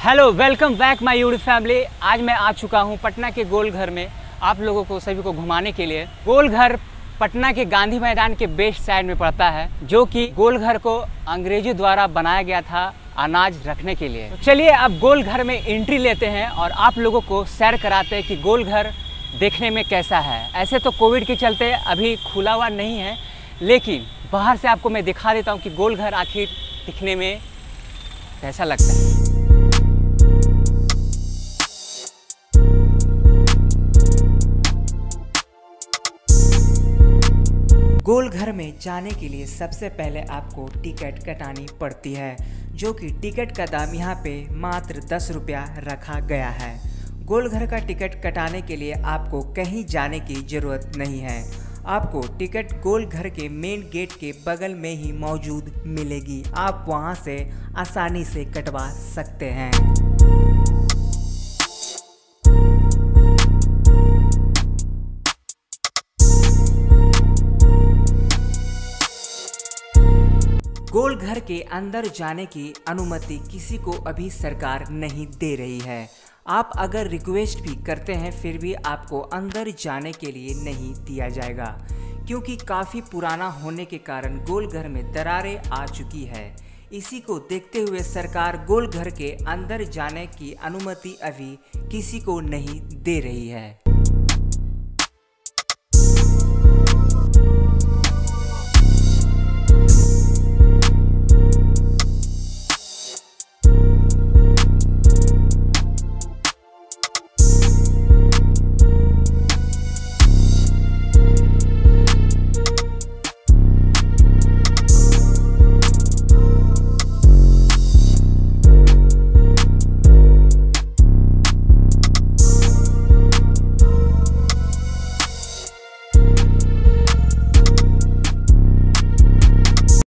Hello, welcome back my YouTube family. आज मैं आ चुका हूँ पटना के गोलघर में आप लोगों को सभी को घुमाने के लिए। गोलघर पटना के गांधी मैदान के बेस्ट साइड में पड़ता है, जो कि गोलघर को अंग्रेजों द्वारा बनाया गया था अनाज रखने के लिए। चलिए अब गोलघर में एंट्री लेते हैं और आप लोगों को सैर कराते हैं कि गोलघर देखने में कैसा है। ऐसे तो कोविड के चलते अभी खुला हुआ नहीं है, लेकिन बाहर से आपको मैं दिखा देता हूँ कि गोलघर आखिर दिखने में कैसा लगता है। गोलघर में जाने के लिए सबसे पहले आपको टिकट कटानी पड़ती है, जो कि टिकट का दाम यहाँ पे मात्र 10 रुपया रखा गया है। गोलघर का टिकट कटाने के लिए आपको कहीं जाने की ज़रूरत नहीं है। आपको टिकट गोलघर के मेन गेट के बगल में ही मौजूद मिलेगी। आप वहाँ से आसानी से कटवा सकते हैं। गोलघर के अंदर जाने की अनुमति किसी को अभी सरकार नहीं दे रही है। आप अगर रिक्वेस्ट भी करते हैं फिर भी आपको अंदर जाने के लिए नहीं दिया जाएगा, क्योंकि काफ़ी पुराना होने के कारण गोलघर में दरारें आ चुकी है। इसी को देखते हुए सरकार गोलघर के अंदर जाने की अनुमति अभी किसी को नहीं दे रही है।